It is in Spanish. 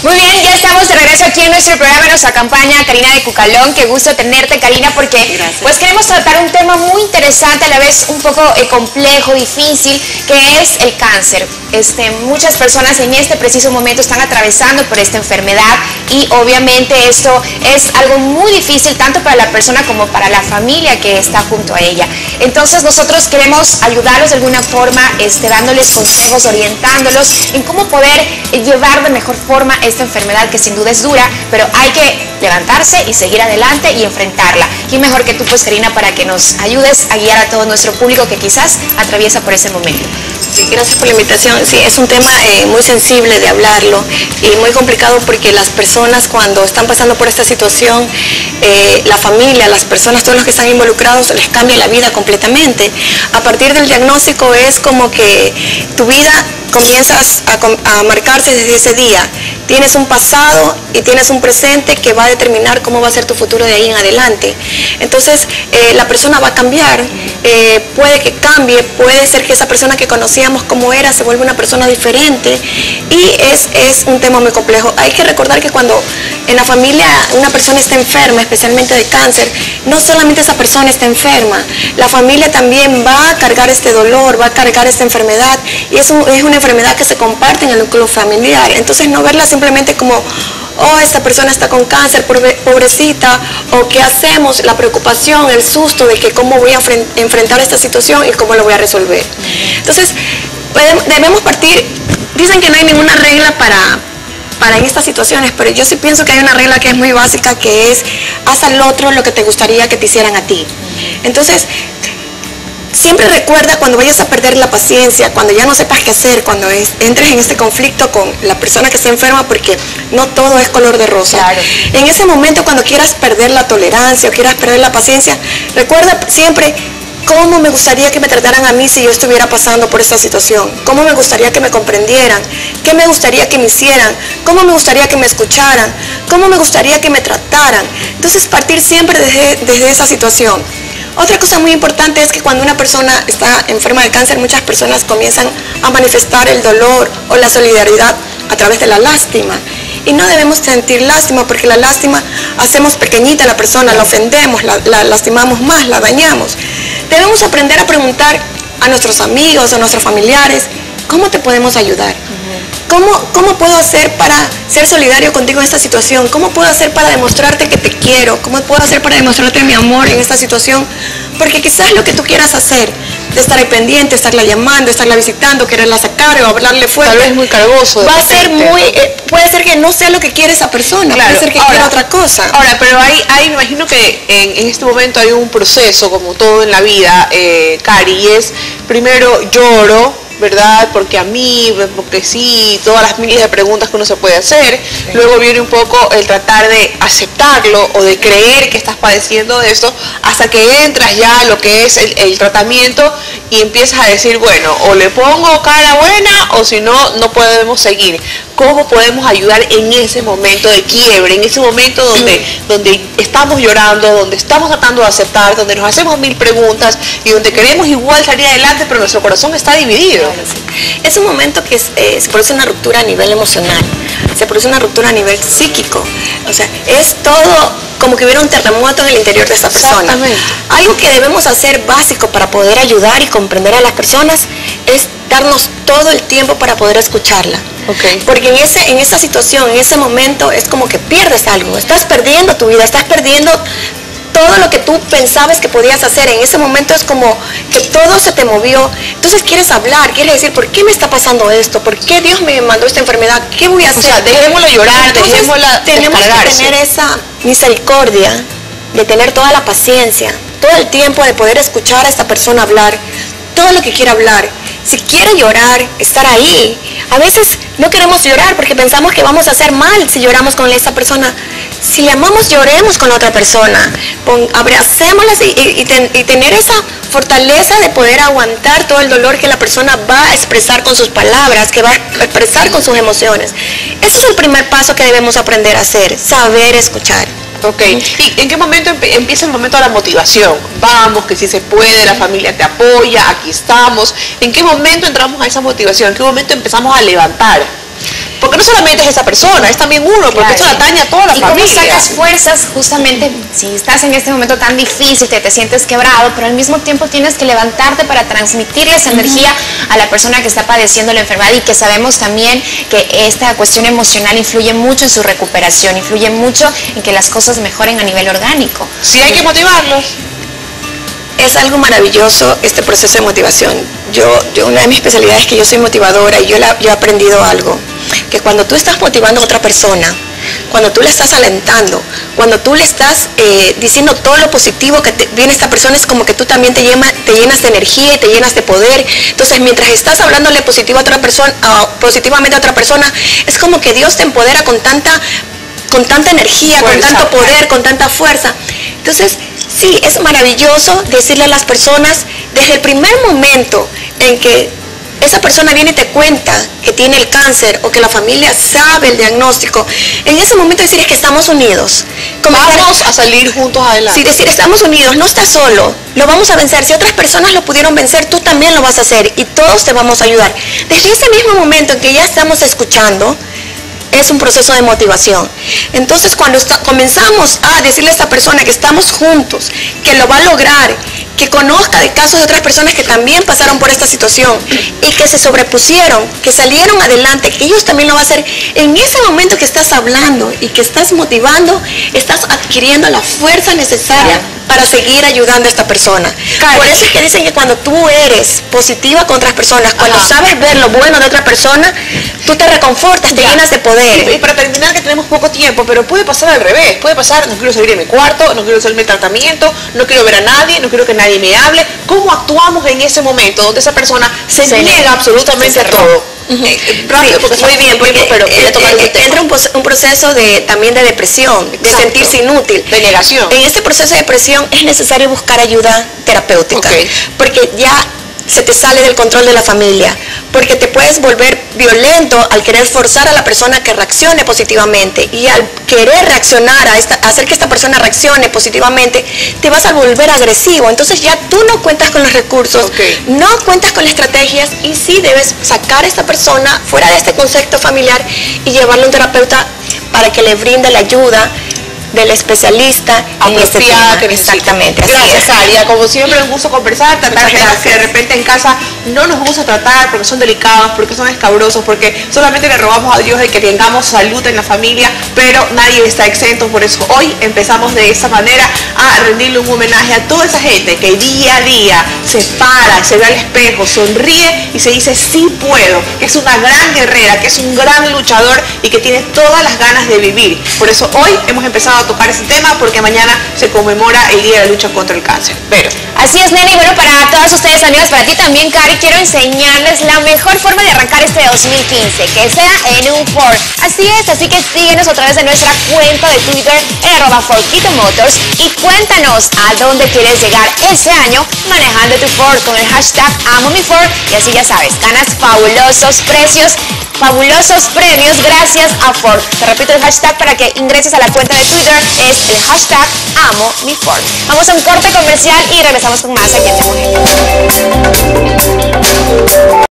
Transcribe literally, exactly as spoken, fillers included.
Muy bien, ya estamos de regreso aquí en nuestro programa, en nuestra campaña, Karina de Cucalón. Qué gusto tenerte, Karina, porque Gracias. pues queremos tratar un tema muy interesante, a la vez un poco eh, complejo, difícil, que es el cáncer. Este, muchas personas en este preciso momento están atravesando por esta enfermedad y obviamente esto es algo muy difícil tanto para la persona como para la familia que está junto a ella. Entonces nosotros queremos ayudarlos de alguna forma, este, dándoles consejos, orientándolos en cómo poder llevar de mejor forma esta enfermedad que sin duda es dura, pero hay que levantarse y seguir adelante y enfrentarla. ¿Quién mejor que tú, pues, Karina, para que nos ayudes a guiar a todo nuestro público que quizás atraviesa por ese momento? Sí, gracias por la invitación. Sí, es un tema eh, muy sensible de hablarlo y muy complicado porque las personas cuando están pasando por esta situación, eh, la familia, las personas, todos los que están involucrados, les cambia la vida completamente. A partir del diagnóstico es como que tu vida comienzas a, a marcarse desde ese día. Tienes un pasado y tienes un presente que va a determinar cómo va a ser tu futuro de ahí en adelante. Entonces, eh, la persona va a cambiar, eh, puede que cambie, puede ser que esa persona que conocíamos como era se vuelva una persona diferente y es, es un tema muy complejo. Hay que recordar que cuando en la familia una persona está enferma, especialmente de cáncer, no solamente esa persona está enferma, la familia también va a cargar este dolor, va a cargar esta enfermedad y es, un, es una enfermedad que se comparte en el núcleo familiar. Entonces, no verla simplemente como, oh, esta persona está con cáncer, pobrecita, o qué hacemos, la preocupación, el susto de que cómo voy a enfrentar esta situación y cómo lo voy a resolver. Entonces, debemos partir, dicen que no hay ninguna regla para, para en estas situaciones, pero yo sí pienso que hay una regla que es muy básica, que es, haz al otro lo que te gustaría que te hicieran a ti. Entonces, siempre recuerda cuando vayas a perder la paciencia, cuando ya no sepas qué hacer, cuando es, entres en este conflicto con la persona que está enferma, porque no todo es color de rosa. Claro. En ese momento, cuando quieras perder la tolerancia o quieras perder la paciencia, recuerda siempre cómo me gustaría que me trataran a mí si yo estuviera pasando por esta situación, cómo me gustaría que me comprendieran, qué me gustaría que me hicieran, cómo me gustaría que me escucharan, cómo me gustaría que me trataran. Entonces, partir siempre desde, desde esa situación. Otra cosa muy importante es que cuando una persona está enferma de cáncer, muchas personas comienzan a manifestar el dolor o la solidaridad a través de la lástima. Y no debemos sentir lástima, porque la lástima hacemos pequeñita a la persona, la ofendemos, la, la lastimamos más, la dañamos. Debemos aprender a preguntar a nuestros amigos, a nuestros familiares, ¿cómo te podemos ayudar? ¿Cómo, ¿Cómo puedo hacer para ser solidario contigo en esta situación? ¿Cómo puedo hacer para demostrarte que te quiero? ¿Cómo puedo hacer para demostrarte mi amor en esta situación? Porque quizás lo que tú quieras hacer, de estar ahí pendiente, estarla llamando, estarla visitando, quererla sacar o hablarle fuerte, tal vez muy cargoso. Va a ser muy, eh, puede ser que no sea lo que quiere esa persona, claro, puede ser que ahora, quiera otra cosa. Ahora, pero hay, hay, me imagino que en, en este momento hay un proceso, como todo en la vida, eh, Cari, y es, primero lloro, ¿verdad? Porque a mí, porque sí, todas las miles de preguntas que uno se puede hacer. Sí. Luego viene un poco el tratar de aceptarlo o de creer que estás padeciendo de esto, hasta que entras ya a lo que es el, el tratamiento y empiezas a decir, bueno, o le pongo cara buena o si no, no podemos seguir. ¿Cómo podemos ayudar en ese momento de quiebre, en ese momento donde, mm. donde estamos llorando, donde estamos tratando de aceptar, donde nos hacemos mil preguntas y donde queremos igual salir adelante, pero nuestro corazón está dividido? Claro, sí. Es un momento que es, eh, se produce una ruptura a nivel emocional, se produce una ruptura a nivel psíquico, o sea, es todo como que hubiera un terremoto en el interior de esa persona. Algo que debemos hacer básico para poder ayudar y comprender a las personas es darnos todo el tiempo para poder escucharla. Okay. Porque en, ese, en esa situación, en ese momento, es como que pierdes algo, estás perdiendo tu vida, estás perdiendo todo lo que tú pensabas que podías hacer. En ese momento es como que todo se te movió. Entonces quieres hablar, quieres decir, ¿por qué me está pasando esto? ¿Por qué Dios me mandó esta enfermedad? ¿Qué voy a hacer? O sea, dejémoslo llorar, Entonces, dejémosla tenemos que tener esa misericordia, de tener toda la paciencia, todo el tiempo de poder escuchar a esta persona hablar, todo lo que quiera hablar. Si quiere llorar, estar ahí. A veces no queremos llorar porque pensamos que vamos a hacer mal si lloramos con esta persona. Si le amamos, lloremos con la otra persona. Pon, abracémoslas y, y, y, ten, y tener esa fortaleza de poder aguantar todo el dolor que la persona va a expresar con sus palabras, que va a expresar con sus emociones. Ese es el primer paso que debemos aprender a hacer, saber escuchar. Ok, ¿y en qué momento empieza el momento de la motivación? Vamos, que si se puede, la familia te apoya, aquí estamos. ¿En qué momento entramos a esa motivación? ¿En qué momento empezamos a levantar? porque no solamente es esa persona, es también uno, porque Claro. eso atañe a toda la ¿Y familia. cómo sacas fuerzas justamente si estás en este momento tan difícil, que te sientes quebrado, pero al mismo tiempo tienes que levantarte para transmitirle esa energía a la persona que está padeciendo la enfermedad, y que sabemos también que esta cuestión emocional influye mucho en su recuperación, influye mucho en que las cosas mejoren a nivel orgánico? Sí, hay que motivarlos. Es algo maravilloso este proceso de motivación. Yo, yo una de mis especialidades es que yo soy motivadora, y yo, la, yo he aprendido algo, que cuando tú estás motivando a otra persona, cuando tú le estás alentando, cuando tú le estás eh, diciendo todo lo positivo que te, viene esta persona, es como que tú también te, llena, te llenas de energía y te llenas de poder. Entonces, mientras estás hablándole positivo a otra persona, uh, positivamente a otra persona, es como que Dios te empodera con tanta, con tanta energía, Fuerza. con tanto poder, con tanta fuerza. Entonces, sí, es maravilloso decirle a las personas desde el primer momento en que esa persona viene y te cuenta que tiene el cáncer, o que la familia sabe el diagnóstico, en ese momento decir es que estamos unidos. Comenzar Vamos a salir juntos adelante. Sí, decir estamos unidos, no estás solo, lo vamos a vencer. Si otras personas lo pudieron vencer, tú también lo vas a hacer, y todos te vamos a ayudar. Desde ese mismo momento en que ya estamos escuchando, es un proceso de motivación. Entonces, cuando está, comenzamos a decirle a esta persona que estamos juntos, que lo va a lograr, que conozca de casos de otras personas que también pasaron por esta situación y que se sobrepusieron, que salieron adelante, que ellos también lo van a hacer, en ese momento que estás hablando y que estás motivando, estás adquiriendo la fuerza necesaria para seguir ayudando a esta persona. Claro. Por eso es que dicen que cuando tú eres positiva con otras personas, cuando Ajá. sabes ver lo bueno de otra persona, tú te reconfortas, te Ya. llenas de poder. Y, y para terminar, que tenemos poco tiempo, pero puede pasar al revés. Puede pasar, no quiero salir de mi cuarto, no quiero hacerme tratamiento, no quiero ver a nadie, no quiero que nadie me hable. ¿Cómo actuamos en ese momento donde esa persona se, Se niega le- absolutamente se a cerró. todo? Ujú. Eh, rápido, porque Sí, muy bien, porque tiempo, pero quería eh, tocar eh, ese tema. entra un, pos- un proceso de, también de depresión, de Exacto. sentirse inútil. De negación. En este proceso de depresión es necesario buscar ayuda terapéutica, Ok. porque ya se te sale del control de la familia, porque te puedes volver violento al querer forzar a la persona que reaccione positivamente, y al querer reaccionar a esta, hacer que esta persona reaccione positivamente, te vas a volver agresivo. Entonces ya tú no cuentas con los recursos, Ok. no cuentas con las estrategias, y sí debes sacar a esta persona fuera de este concepto familiar y llevarlo a un terapeuta para que le brinde la ayuda del especialista en este apropiada tema. que necesita. Exactamente, así Gracias, es. Caria. Como siempre, un gusto conversar, tratar Muchas temas que de gracias. repente en casa no nos gusta tratar porque son delicados, porque son escabrosos, porque solamente le rogamos a Dios de que tengamos salud en la familia, pero nadie está exento. Por eso hoy empezamos de esa manera a rendirle un homenaje a toda esa gente que día a día se para, se ve al espejo, sonríe y se dice sí puedo, que es una gran guerrera, que es un gran luchador y que tiene todas las ganas de vivir. Por eso hoy hemos empezado a tocar ese tema, porque mañana se conmemora el Día de la Lucha contra el Cáncer. Pero Así es, Nene, y bueno, para todos ustedes, amigos, para ti también, Cari, quiero enseñarles la mejor forma de arrancar este dos mil quince, que sea en un Ford. Así es, así que síguenos a través de nuestra cuenta de Twitter, en arroba Fordquito Motors, y cuéntanos a dónde quieres llegar ese año manejando tu Ford con el hashtag Amo Mi Ford, y así ya sabes, ganas fabulosos precios, fabulosos premios gracias a Ford. Te repito el hashtag para que ingreses a la cuenta de Twitter, es el hashtag Amo Mi Ford. Vamos a un corte comercial y regresamos con más aquí en Mujer.